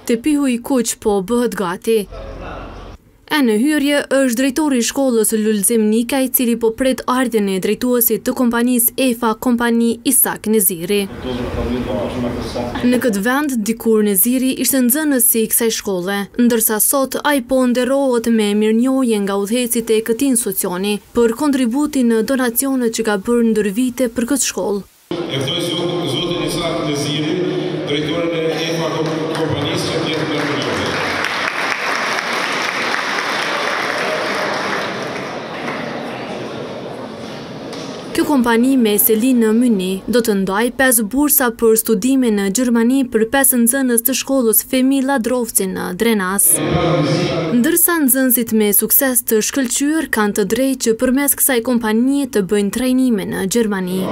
Te pihu I kuq po bëhet gati. E në hyrje është drejtori I shkollës Lulzim Nika, I cili po pret ardhjen e drejtuesit të kompanisë EFA Kompani Isak Neziri. Në këtë vend, dikur Neziri ishte nxënësi I kësaj shkolle, ndërsa sot ai po nderohet me mirënjohje nga udhëhecit e këtij institucioni për kontributin në donacionet që ka bërë ndër vite për këtë shkollë. E ftoj zotin Isak Neziri, drejtorin e EFA Kompanisë që tjetë në përgjithë. Kjo kompani me selin në Myni do të ndaj 5 bursa për studime në Gjermani për 5 nxënës të shkollës Femi Ladrovci në Drenas. Ndërsa nxënësit me sukses të shkëlqyer kanë të drejtë që përmes kësaj kompanie të bëjnë trajnime në Gjermani.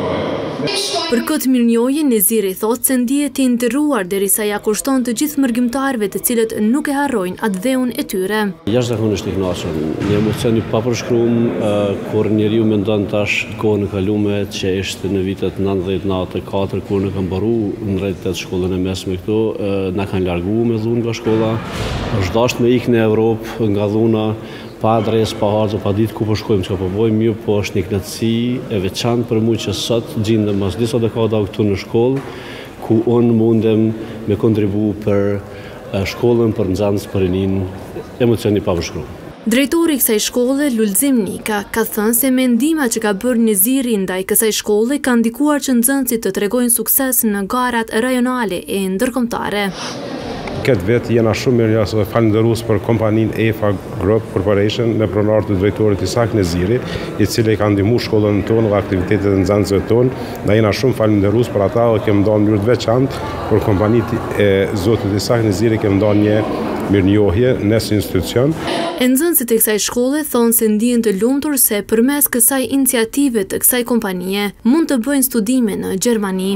Për këtë mirënjohje, Neziri thotë se ndihet I nderuar derisa ja kushton të gjithë mërgjimtarëve të cilët nuk e harrojnë atë dheun e tyre. Jashtëzakonisht I kënaqur, një emocion I papërshkruar kur njeriu mendon tash kohën e kaluar që ishte në vitet 90-94 kur ne kam mbaruar në rreth shkollën e mesme këtu, na kanë larguar me dhunë nga shkolla, është dashur me ikë në Evropë nga dhuna. Pa adresë, pa harxhe, pa ditë ku po shkojmë, çka po bëjmë, mirë, po është një kënaqësi e veçantë për mua që sot gjendem mas disa dekada këtu në shkollë, ku unë mundem me kontribu për shkollën, për nxënës, për rinin, emocioni pa përshkruar. Drejtori I kësaj shkolle, Lulzim Nika, ka thënë se mendimat që ka bërë Neziri ndaj kësaj shkolle kanë ndikuar që nxënësit të tregojnë sukses në garat rajonale e ndërkombëtare. Këtë vetë jena shumë mirënjohës dhe falenderues për kompaninë EFA Group Corporation në pronar të drejtorit Isak Neziri, I cili ka ndihmuar shkollën tonë dhe aktivitetet e nxënësve tonë. Ne jena shumë falenderues për ata dhe kemi dhënë mënyrë të veçantë për kompaninë e zotit Isak Neziri, kemi dhënë një mirënjohje në institucion. Nxënësit e kësaj shkolle thonë se ndihen të lumtur se përmes kësaj iniciative të kësaj kompanie mund të bëjnë studime në Gjermani.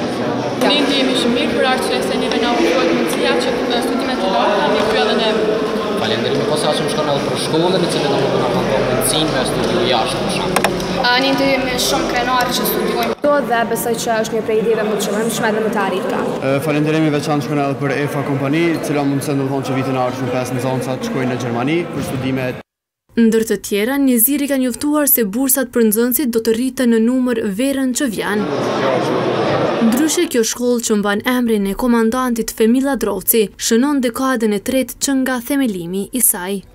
Ne ndihemi shumë mirë për arsye se neve na ofrohet mundësia që të studimet të larta me krye edhe ne. Falenderimi posaçëm shkon edhe për shkollën e cila do të na ofrojë mundësinë me studiu jashtë për shembull. Ne ndihemi shumë krenar që studiojmë këtu dhe besoj që është një prej ideve më të shëndetshme edhe më të arritura. Falenderimi veçantë shkon edhe për EFA Kompani, e cila mundson të thonë që vitin e ardhshëm 5 nxënësa të shkojnë në Gjermani për studime. Ndër të tjera, Neziri ka njoftuar se bursat për nxënësit do të rriten në numër verën që vjen. Ndryshe kjo shkollë që mban emrin e komandantit Femi Ladrovci shënon dekadën e tretë që nga themelimi I saj.